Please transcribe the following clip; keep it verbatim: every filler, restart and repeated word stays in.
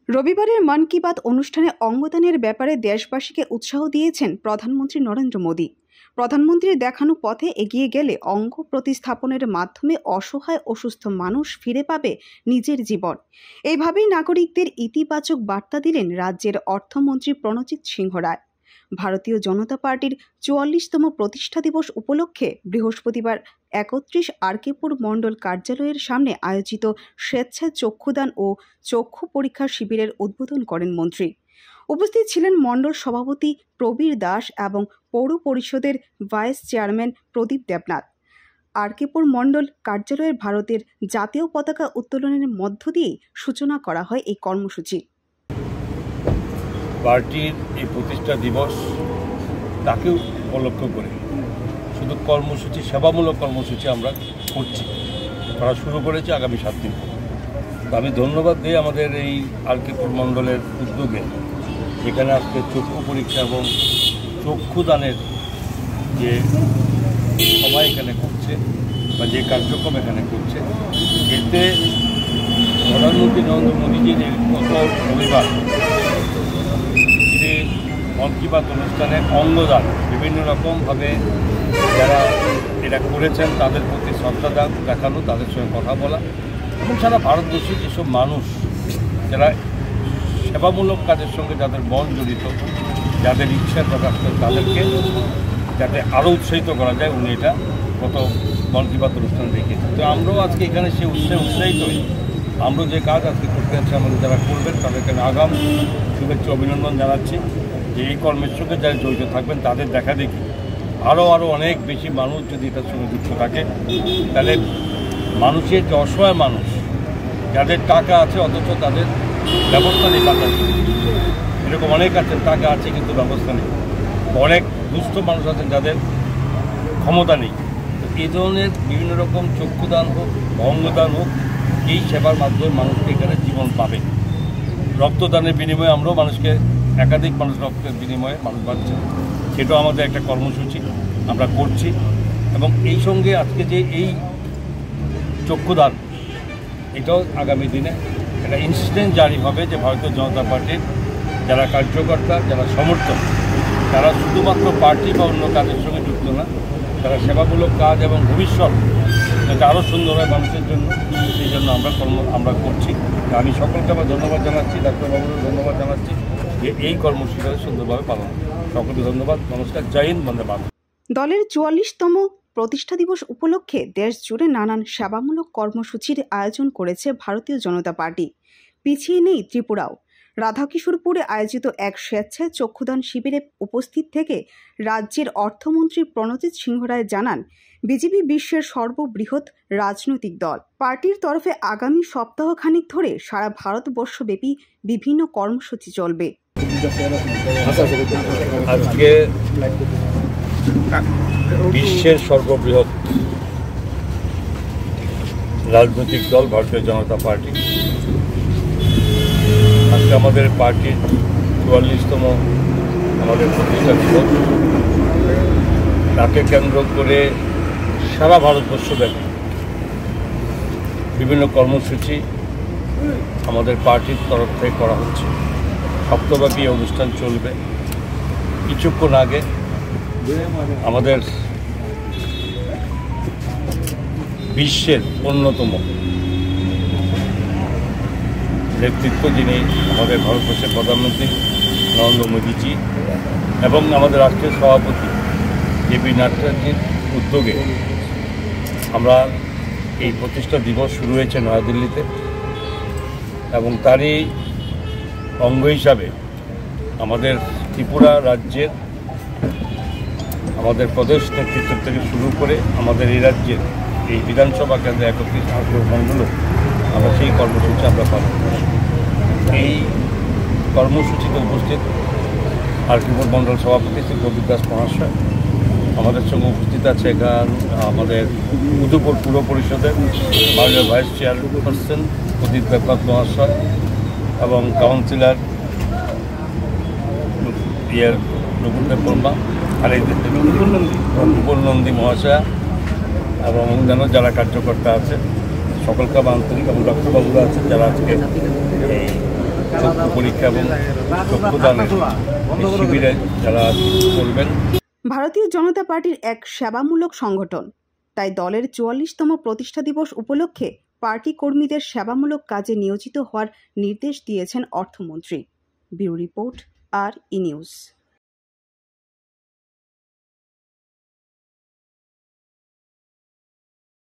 রবিবারের মন কি বাত অনুষ্ঠানে অঙ্গদানের ব্যাপারে দেশবাসীকে উৎসাহ দিয়েছেন প্রধানমন্ত্রী নরেন্দ্র মোদী। প্রধানমন্ত্রীর দেখানো পথে এগিয়ে গেলে অঙ্গ প্রতিস্থাপনের মাধ্যমে অসহায় অসুস্থ মানুষ ফিরে পাবে নিজের জীবন। এইভাবেই নাগরিকদের ইতিবাচক বার্তা দিলেন রাজ্যের অর্থমন্ত্রী প্রণজিৎ সিংহ রায়। ভারতীয় জনতা পার্টির চুয়াল্লিশতম প্রতিষ্ঠা দিবস উপলক্ষে বৃহস্পতিবার একত্রিশ আরকেপুর মণ্ডল কার্যালয়ের সামনে আয়োজিত স্বেচ্ছায় চক্ষুদান ও চক্ষু পরীক্ষা শিবিরের উদ্বোধন করেন মন্ত্রী। উপস্থিত ছিলেন মণ্ডল সভাপতি প্রবীর দাস এবং পৌর পরিষদের ভাইস চেয়ারম্যান প্রদীপ দেবনাথ। আরকেপুর মণ্ডল কার্যালয়ে ভারতের জাতীয় পতাকা উত্তোলনের মধ্য দিয়েই সূচনা করা হয় এই কর্মসূচি। পার্টির এই প্রতিষ্ঠা দিবস তাকে উপলক্ষ করে শুধু কর্মসূচি, সেবামূলক কর্মসূচি আমরা করছি, করা শুরু করেছি আগামী সাত দিন। তো আমি ধন্যবাদ দিই আমাদের এই আরকেপুর মণ্ডলের উদ্যোগে, যেখানে আজকে চক্ষু পরীক্ষা এবং চক্ষুদানের যে সবাই এখানে করছে বা যে কার্যক্রম এখানে করছে, এতে প্রধানমন্ত্রী নরেন্দ্র মোদীজির গত রবিবার তিনি মন কি বাত অনুষ্ঠানে অঙ্গদান বিভিন্ন রকমভাবে যারা এটা করেছেন তাদের প্রতি শ্রদ্ধা দেখানো, তাদের সঙ্গে কথা বলা এবং সারা ভারতবর্ষের যেসব মানুষ যারা সেবামূলক কাজের সঙ্গে যাদের মন জড়িত, যাদের ইচ্ছা প্রকাশ করে, তাদেরকে যাতে আরও উৎসাহিত করা যায়, উনি এটা গত মন কি বাত অনুষ্ঠানে রেখেছেন। তো আমরাও আজকে এখানে সে উৎসাহে উৎসাহিত হই। আমরা যে কাজ আজকে করতে যাচ্ছি, আমাদের যারা করবেন তাদেরকে আগাম শুভেচ্ছা অভিনন্দন জানাচ্ছি যে এই কর্মের সঙ্গে যারা জড়িত থাকবেন তাদের দেখা দেখি আরও আরও অনেক বেশি মানুষ যদি এটার সঙ্গে যুক্ত থাকে, তাহলে মানুষের যে অসহায় মানুষ, যাদের টাকা আছে অথচ তাদের ব্যবস্থা নেই টাকা, এরকম অনেক আছেন, টাকা আছে কিন্তু ব্যবস্থা নেই। অনেক দুস্থ মানুষ আছেন যাদের ক্ষমতা নেই। তো এই ধরনের বিভিন্ন রকম চক্ষুদান হোক, অঙ্গদান হোক, এই সেবার মাধ্যমে মানুষকে এখানে জীবন পাবে। রক্তদানের বিনিময়ে আমরাও মানুষকে, একাধিক মানুষ রক্তের বিনিময়ে মানুষ পাচ্ছে, সেটাও আমাদের একটা কর্মসূচি আমরা করছি। এবং এই সঙ্গে আজকে যে এই চক্ষুদান, এটাও আগামী দিনে একটা ইনস্ট্যান্ট জারি হবে যে ভারতীয় জনতা পার্টির যারা কার্যকর্তা, যারা সমর্থক, তারা শুধুমাত্র পার্টি বা অন্য কাজের সঙ্গে যুক্ত না, তারা সেবামূলক কাজ এবং ভবিষ্যৎ যাতে আরও সুন্দর হয় মানুষের জন্য, সেই জন্য আমরা কর্ম আমরা করছি। আমি সকলকে আবার ধন্যবাদ জানাচ্ছি, ডাক্তারবাবুরও ধন্যবাদ জানাচ্ছি যে এই কর্মসূচিটা সুন্দরভাবে পালন। সকলকে ধন্যবাদ, নমস্কার, জয় হিন্দ, বন্দে মাতরম। দলের চুয়াল্লিশতম প্রতিষ্ঠা দিবস উপলক্ষে দেশ জুড়ে নানান সেবামূলক কর্মসূচির আয়োজন করেছে ভারতীয় জনতা পার্টি। পিছিয়ে নেই ত্রিপুরাও। রাধাকিশোরপুরে আয়োজিত এক স্বেচ্ছায় চক্ষুদান শিবিরে উপস্থিত থেকে রাজ্যের অর্থমন্ত্রী প্রণজিৎ সিংহ রায় জানান, বিজেপি বিশ্বের সর্ববৃহৎ রাজনৈতিক দল। পার্টির তরফে আগামী সপ্তাহখানিক ধরে সারা ভারতবর্ষব্যাপী বিভিন্ন কর্মসূচি চলবে। আজকে বিশ্বের সর্ববৃহৎ রাজনৈতিক দল ভারতীয় জনতা পার্টি, আজকে আমাদের পার্টির চুয়াল্লিশতম আমাদের প্রতিষ্ঠা দিবস, তাকে কেন্দ্র করে সারা ভারতবর্ষব্যাপী বিভিন্ন কর্মসূচি আমাদের পার্টির তরফ থেকে করা হচ্ছে। সপ্তাহব্যাপী অনুষ্ঠান চলবে। কিছুক্ষণ আগে আমাদের বিশ্বের অন্যতম নেতৃত্ব, যিনি আমাদের ভারতবর্ষের প্রধানমন্ত্রী নরেন্দ্র মোদীজি এবং আমাদের রাষ্ট্রীয় সভাপতি জেপি নাড্ডাজির উদ্যোগে আমরা এই প্রতিষ্ঠা দিবস শুরু হয়েছে নয়াদিল্লিতে, এবং তারই অঙ্গ হিসাবে আমাদের ত্রিপুরা রাজ্যের আমাদের প্রদেশ নেতৃত্ব থেকে শুরু করে আমাদের এই রাজ্যের এই বিধানসভা কেন্দ্রে একত্রিশ আরকেপুর মণ্ডলও আমরা সেই কর্মসূচি আমরা পালন করি। এই কর্মসূচিতে উপস্থিত আরকেপুর মণ্ডল সভাপতি শ্রী প্রদীপ দাস মহাশয়, আমাদের সঙ্গে উপস্থিত আছে এখান আমাদের উদয়পুর পুর পরিষদের মাননীয় ভাইস চেয়ারপারসন প্রদীপ দেবনাথ মহাশয় এবং কাউন্সিলর ইয়ের রঘুদেব বর্মা, রঘুবল নন্দী মহাশয়া এবং অন্যান্য যারা কার্যকর্তা আছে সকলকে আন্তরিক এবং ডাক্তারবাবুরা আছেন যারা আজকে এই চক্ষু পরীক্ষা এবং চক্ষুদানের এই শিবিরে যারা করবেন। ভারতীয় জনতা পার্টির এক সেবামূলক সংগঠন, তাই দলের চুয়াল্লিশতম প্রতিষ্ঠা দিবস উপলক্ষে পার্টি কর্মীদের সেবামূলক কাজে নিয়োজিত হওয়ার নির্দেশ দিয়েছেন অর্থমন্ত্রী। Bureau report, R E news.